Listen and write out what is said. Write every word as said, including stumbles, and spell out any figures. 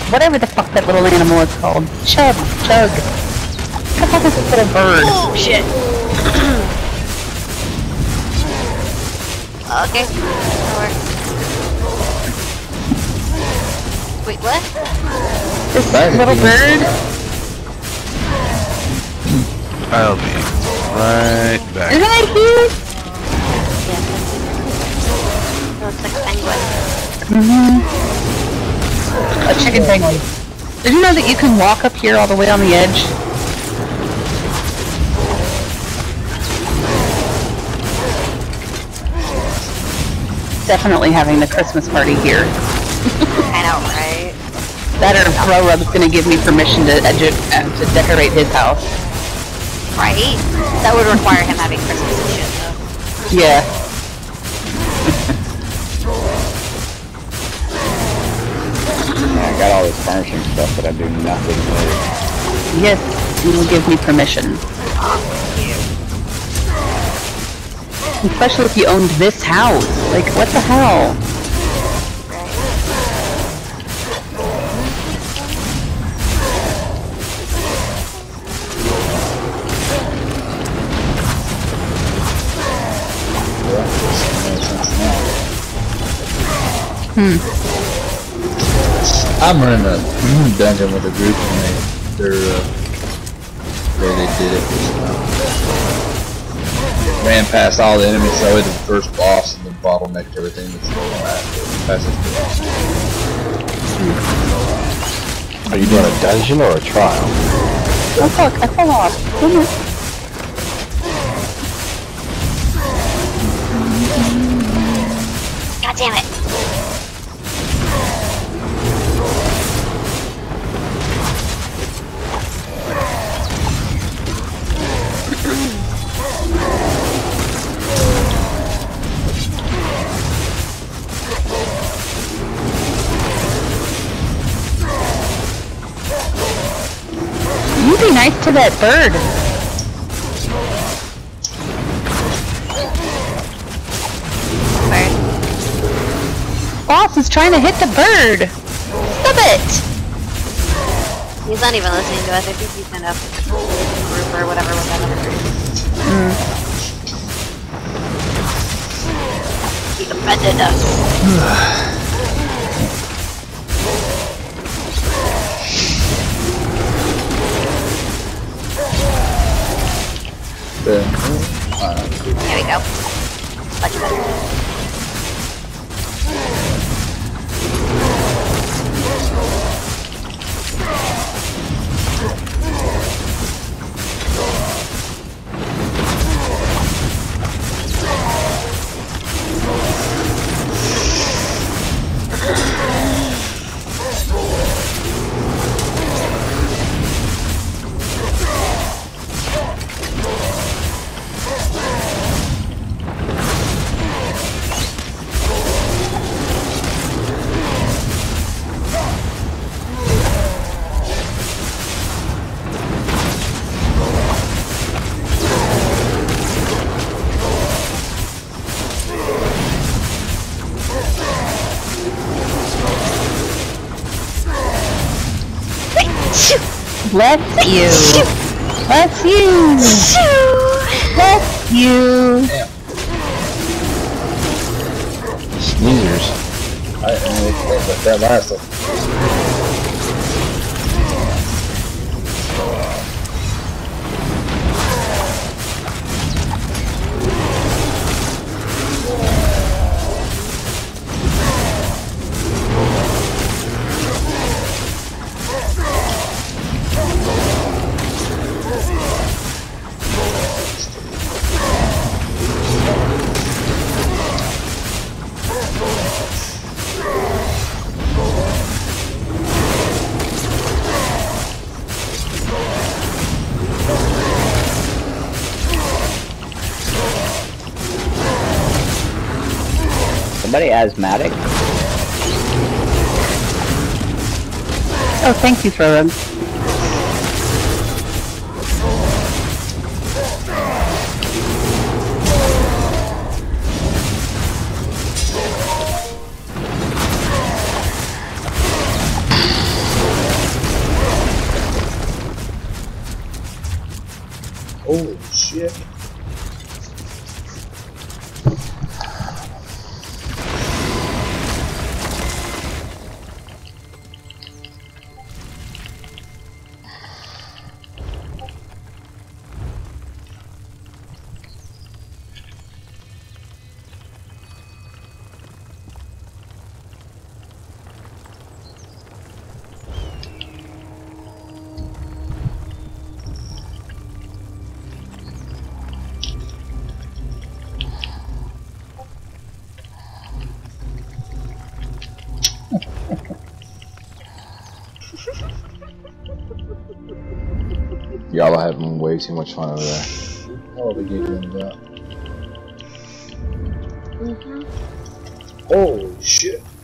whatever the fuck that little animal is called. Chug, chug. What the fuck is this little bird? Oh shit. Okay, that works. Wait, what? This little bird? I'll be right back. Isn't it cute? Yeah, it looks like a penguin. Mm-hmm. A chicken penguin. Did you know that you can walk up here all the way on the edge? Definitely having the Christmas party here. I know, right? That or Rorub's gonna give me permission to edu uh, to decorate his house. Right? That would require him having Christmas and shit, though. Yeah. Yeah, I got all this furnishing stuff that I do nothing with. Yes, you will give me permission. Especially if you owned this house. Like, what the hell? Hmm. I'm running a dungeon with a group and they, they're, uh, the way they did it was, uh, ran past all the enemies, so it was the first boss and then bottlenecked everything that's past this boss. Are you doing a dungeon or a trial? Oh fuck, I fell off. Come here. God damn it! You be nice to that bird. Bird. Boss is trying to hit the bird. Stop it! He's not even listening to us. I think he's in a group or whatever with that other group. Mm. He offended us. Then, uh, There we go. Much better. Bless you. Bless you. Bless you. Sneezers. I only but that last one. Somebody asthmatic? Oh, thank you, Frodo. shit. Y'all are having way too much fun over there. Oh, the giggling about. Mm-hmm. Holy shit.